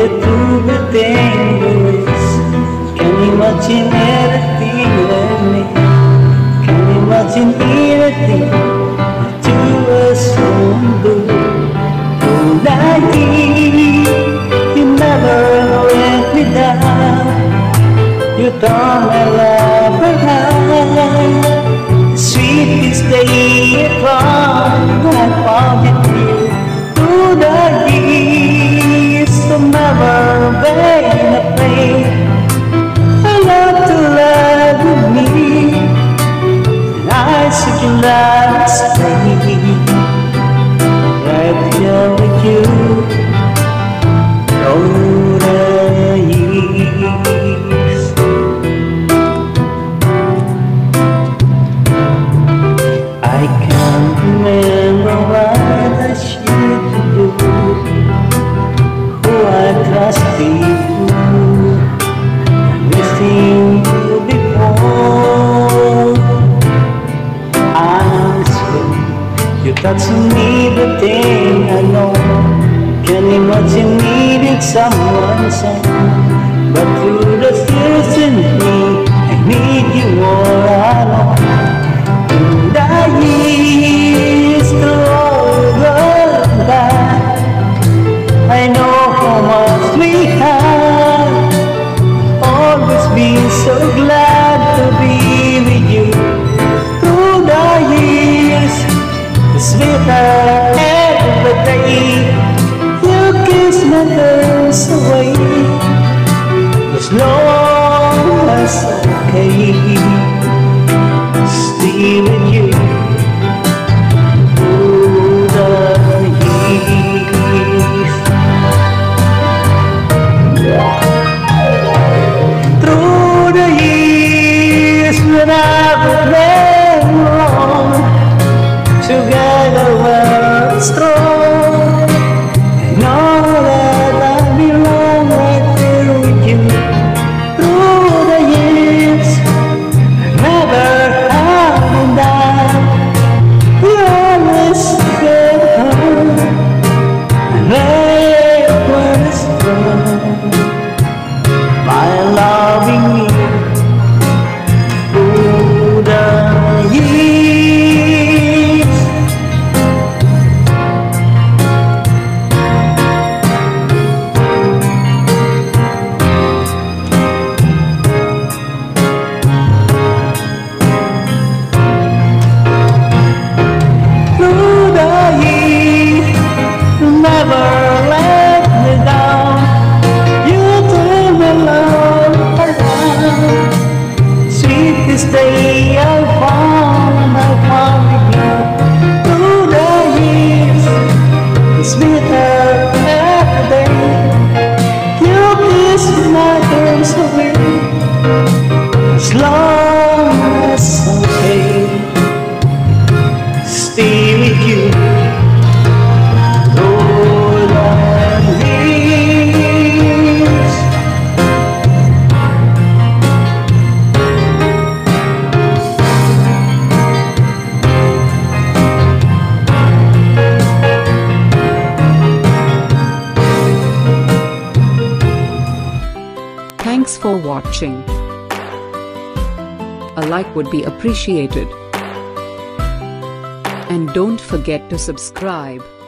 through the dangerous. Can you imagine anything like me? Can you imagine anything to us undo? You never let me down. You turn my love around. Sweetest day upon I found it here. Through the years of never been afraid. I love to love with me, and I should love stay right here with you. Through the years, I can't remember what I should do, who I trusted, everything before. I'm sure you touched me, the thing I know. Can imagine needing someone so, but through the fears in me, I need you more. I know. Through the years, through all the back, I know how much we have. Always been so glad to be with you. Through the years, the sweeter every day. You kiss my curls away, as long as okay. Stay with you through the years. Through the years when I've been wrong, together we're strong. I know that I belong right there with you. Through the years, I never have been down. You always get home and make me strong by loving me through the years. Through the years, you never let me down. You turn my love around. Sweetest day I found with you. Through the years, the sweeter every day. You kiss my curls away, as long as okay. Stay with you through the years. Thanks for watching. A like would be appreciated. And don't forget to subscribe.